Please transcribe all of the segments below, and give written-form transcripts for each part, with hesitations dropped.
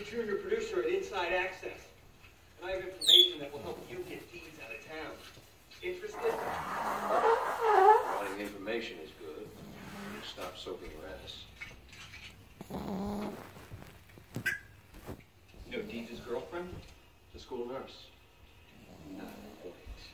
junior producer at Inside Access. And I have information that will help you get Deeds out of town. Interested? Wanting information is good. You stop soaking rats. You know Deeds' girlfriend? The school nurse. Not quite.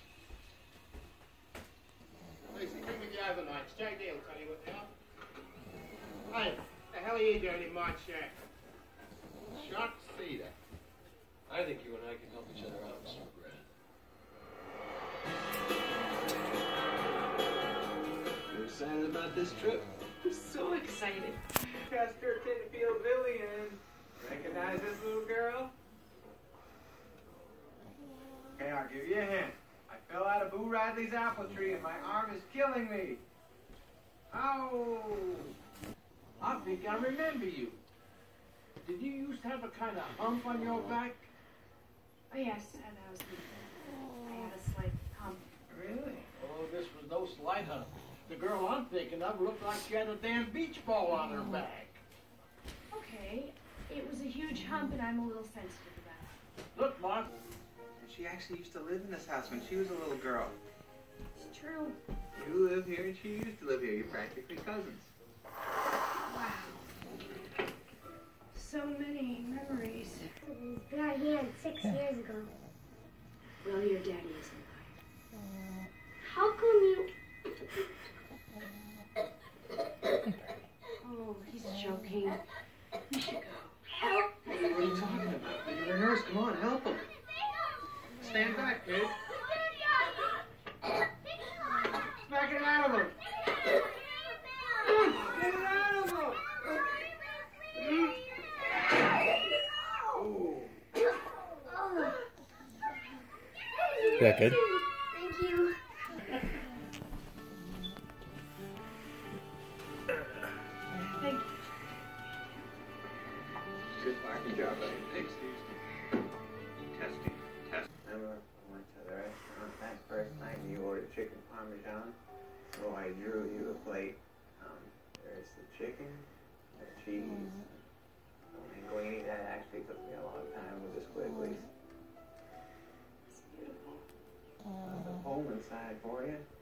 Listen, bring me the overnight. Jay Dale, tell you what they are. Hey, the hell are you doing in my chair? Shocked to see that. I think you and I can help each other out, Mr. McGrath. You excited about this trip? I'm so excited. Chester Tinfield Villian. Recognize this little girl? Okay, I'll give you a hint. I fell out of Boo Radley's apple tree and my arm is killing me. Ow! I think I remember you. Did you used to have a kind of hump on your back? Oh yes, and I had a slight hump. Really? Oh, this was no slight hump. The girl I'm thinking of looked like she had a damn beach ball on her back. Okay, it was a huge hump and I'm a little sensitive to that. Look, Mark. She actually used to live in this house when she was a little girl. It's true. You live here and she used to live here. You're practically cousins. Wow. So many memories. It got here 6 years ago. Well, your daddy isn't lying. How come you... Oh, he's joking. We should go. Help! Hey, what are you talking about? You're a nurse. Come on, help him. Stand back, kid. Smack it out of him. Get it out of him. Yeah, good. Thank you. Thank you. Good parking job, buddy. Thanks, Testing. Remember, I went to the restaurant that first night and you ordered chicken parmesan? So I drew you a plate. There's the chicken, the cheese, the linguine. That actually took me a long time with the squigglies. It's beautiful. There's a hole inside for you.